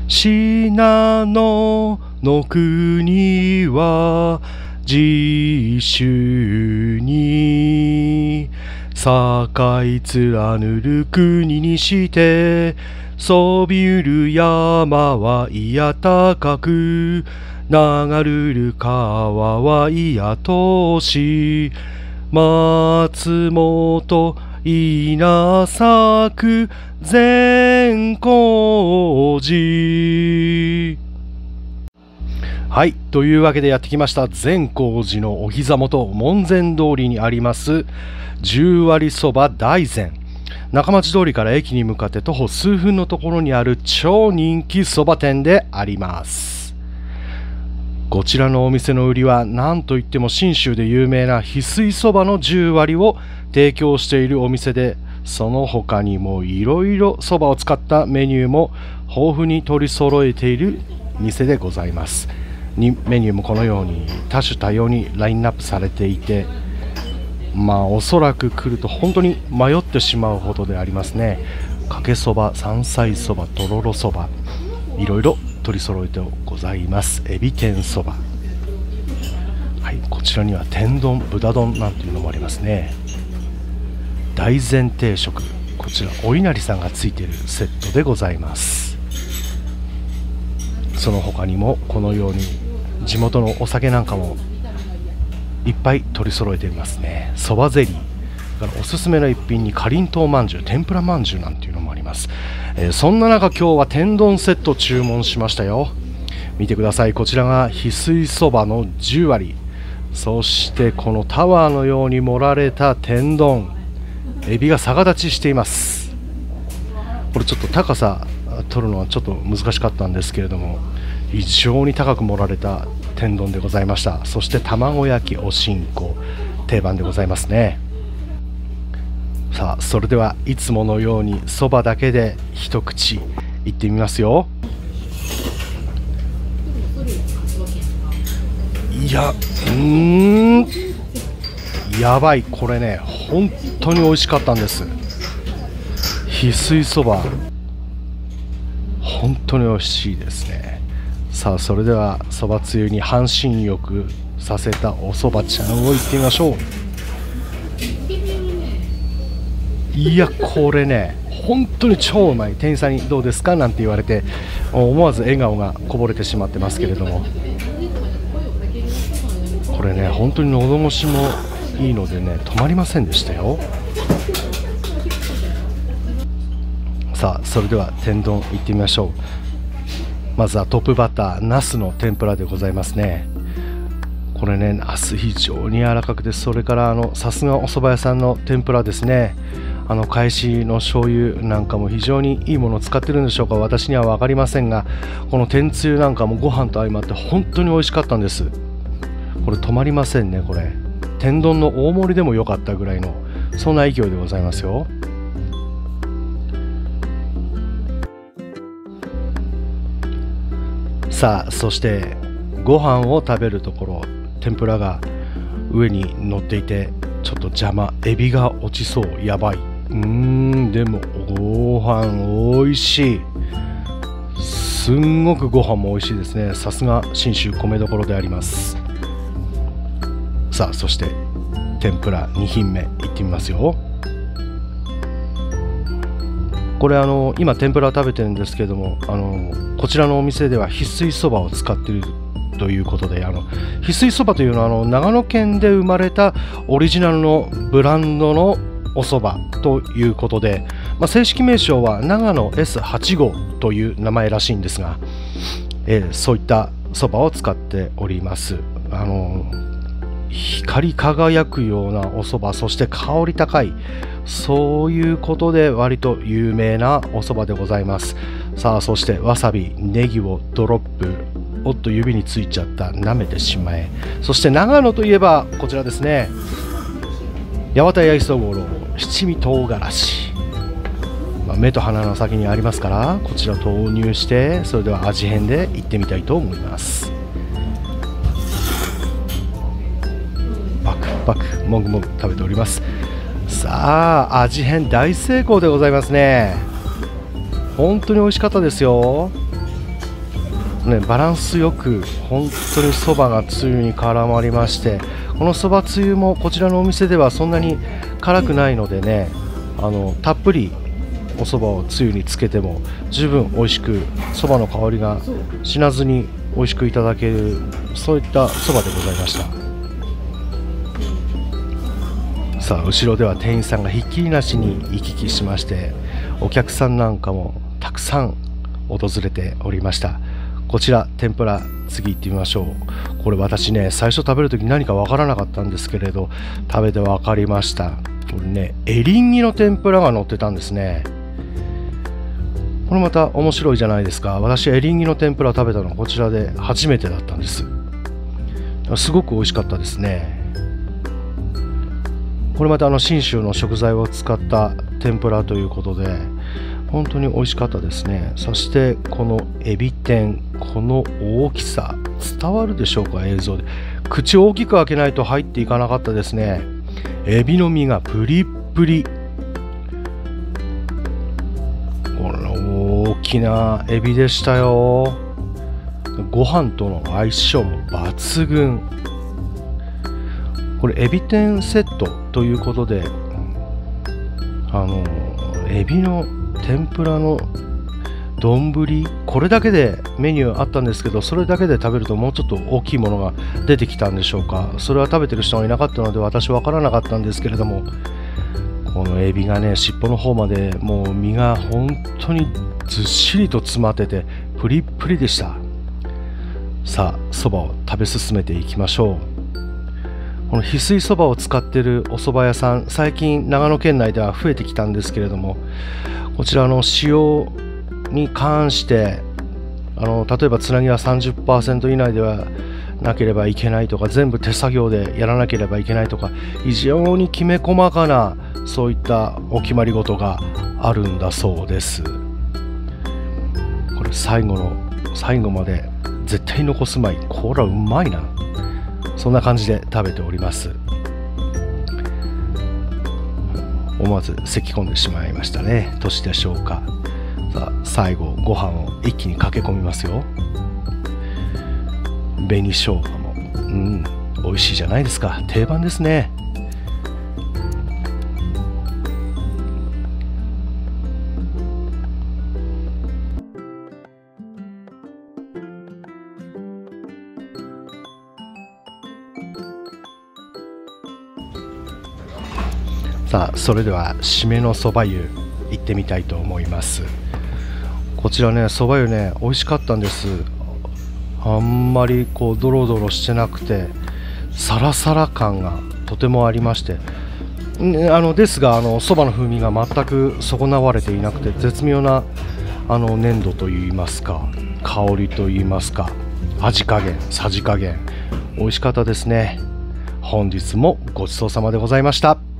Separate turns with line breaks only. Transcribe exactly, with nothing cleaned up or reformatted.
信濃の国は自主に境貫る国にしてそびうる山はいや高く流るる川はいやとし松本稲作善光寺。はい、というわけでやってきました善光寺のお膝元門前通りにあります十割そば大善。中町通りから駅に向かって徒歩数分のところにある超人気そば店であります。こちらのお店の売りは何といっても信州で有名な翡翠そばの十割を提供しているお店で、その他にもいろいろそばを使ったメニューも豊富に取り揃えている店でございます。にメニューもこのように多種多様にラインナップされていて、まあおそらく来ると本当に迷ってしまうほどでありますね。かけそば、山菜そば、とろろそば、いろいろ取り揃えてございます。エビ天そば、はい、こちらには天丼、豚丼なんていうのもありますね。大善定食、こちらお稲荷さんがついているセットでございます。その他にもこのように地元のお酒なんかもいっぱい取り揃えていますね。そばゼリー、だからおすすめの一品にかりんとうまんじゅう、天ぷらまんじゅうなんていうのもあります。えー、そんな中今日は天丼セット注文しましたよ。見てください、こちらが翡翠そばの十割、そしてこのタワーのように盛られた天丼、エビが逆立ちしています。これちょっと高さ取るのはちょっと難しかったんですけれども、非常に高く盛られた天丼でございました。そして卵焼き、おしんこ、定番でございますね。さあそれではいつものようにそばだけで一口いってみますよ。いや、うーん、やばい、これね本当に美味しかったんです。翡翠そば本当に美味しいですね。さあそれではそばつゆに半身浴させたおそばちゃんをいってみましょう。いやこれね本当に超うまい。店員さんにどうですかなんて言われて思わず笑顔がこぼれてしまってますけれども、これね本当に喉越しもいいのでね止まりませんでしたよ。さあそれでは天丼いってみましょう。まずはトップバッターナスの天ぷらでございますね。これねナス非常に柔らかくて、それからあのさすがお蕎麦屋さんの天ぷらですね。あの返しの醤油なんかも非常にいいものを使ってるんでしょうか、私には分かりませんが、この天つゆなんかもご飯と相まって本当に美味しかったんです。これ止まりませんね。これ天丼の大盛りでも良かったぐらいのそんな勢いでございますよ。さあそしてご飯を食べるところ、天ぷらが上に乗っていてちょっと邪魔、エビが落ちそう、やばい。うーん、でもご飯おいしい。すんごくご飯も美味しいですね。さすが信州米どころであります。さあそして天ぷらに品目いってみますよ。これあの今天ぷらを食べてるんですけども、あのこちらのお店では翡翠そばを使っているということで、あの翡翠そばというのはあの長野県で生まれたオリジナルのブランドのおそばということで、まあ、正式名称は長野 エスはち 号という名前らしいんですが、えー、そういったそばを使っております。あの光り輝くようなおそば、そして香り高い、そういうことで割と有名なおそばでございます。さあそしてわさび、ネギをドロップ、おっと指についちゃった、舐めてしまえ。そして長野といえばこちらですね、八幡屋磯五郎七味唐辛子、まあ、目と鼻の先にありますから、こちら投入して、それでは味変でいってみたいと思います。パクパクもぐもぐ食べております。さあ味変大成功でございますね。本当に美味しかったですよ。 ね、バランスよく本当にそばがつゆに絡まりまして、このそばつゆもこちらのお店ではそんなに辛くないのでね、あのたっぷりおそばをつゆにつけても十分美味しく、そばの香りが死なずに美味しくいただける、そういったそばでございました。さあ後ろでは店員さんがひっきりなしに行き来しまして、お客さんなんかもたくさん訪れておりました。こちら天ぷら次行ってみましょう。これ私ね、最初食べるとき何かわからなかったんですけれど、食べて分かりました。これね、エリンギの天ぷらが乗ってたんですね。これまた面白いじゃないですか。私エリンギの天ぷら食べたのはこちらで初めてだったんです。すごく美味しかったですね。これまたあの信州の食材を使った天ぷらということで本当に美味しかったですね。そしてこのエビ天、この大きさ伝わるでしょうか、映像で。口を大きく開けないと入っていかなかったですね。エビの身がプリップリ、この大きなエビでしたよ。ご飯との相性も抜群。これエビ天セットということで、あのエビの天ぷらの丼、これだけでメニューあったんですけど、それだけで食べるともうちょっと大きいものが出てきたんでしょうか。それは食べてる人がいなかったので私分からなかったんですけれども、このエビがね、尻尾の方までもう身が本当にずっしりと詰まっててプリップリでした。さあそばを食べ進めていきましょう。この翡翠そばを使っているお蕎麦屋さん、最近長野県内では増えてきたんですけれども、こちらの使用に関してあの例えばつなぎは さんじゅっパーセント 以内ではなければいけないとか、全部手作業でやらなければいけないとか、非常にきめ細かなそういったお決まり事があるんだそうです。これ最後の最後まで絶対残すまい、これはうまいな、そんな感じで食べております。思わず咳き込んでしまいましたね。年でしょうか。さあ最後ご飯を一気に駆け込みますよ。紅生姜もうん美味しいじゃないですか。定番ですね。さあそれでは締めのそば湯行ってみたいと思います。こちらね、そば湯ね美味しかったんです。あんまりこうドロドロしてなくてサラサラ感がとてもありまして、ね、あのですがあのそばの風味が全く損なわれていなくて、絶妙なあの粘度といいますか香りといいますか味加減さじ加減美味しかったですね。本日もごちそうさまでございました。